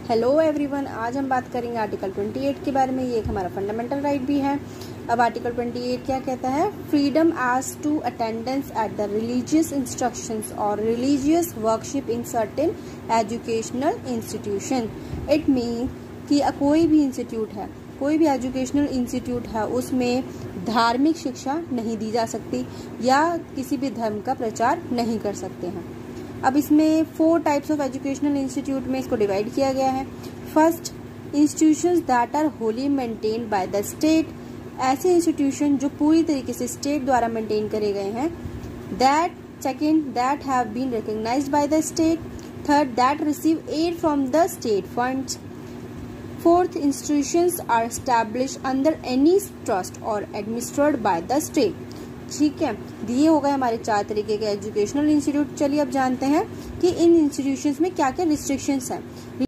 Hello everyone, आज हम बात करेंगे आर्टिकल 28 के बारे में। ये एक हमारा फंडामेंटल राइट भी है। अब आर्टिकल 28 क्या कहता है? Freedom as to attendance at the religious instructions और religious worship in certain educational institution. It mean कि कोई भी इंस्टीट्यूट है, कोई भी एजुकेशनल इंस्टीट्यूट है, उसमें धार्मिक शिक्षा नहीं दी जा सकती या किसी भी धर्म का प्रचार नहीं कर सकते हैं। अब इसमें 4 टाइप्स ऑफ एजुकेशनल इंस्टीट्यूट में इसको डिवाइड किया गया है। First, institutions that are wholly maintained by the state, ऐसे इंस्टीट्यूशन जो पूरी तरीके से स्टेट द्वारा मेंटेन करे गए हैं। Second, that have been recognised by the state. Third, that receive aid from the state funds. Fourth, institutions are established under any trust और एडमिनिस्ट्रेड बाय द स्टेट। ठीक है, दिए हो गए हमारे 4 तरीके के एजुकेशनल इंस्टीट्यूट। चलिए अब जानते हैं कि इन इंस्टीट्यूशंस में क्या क्या रिस्ट्रिक्शंस हैं।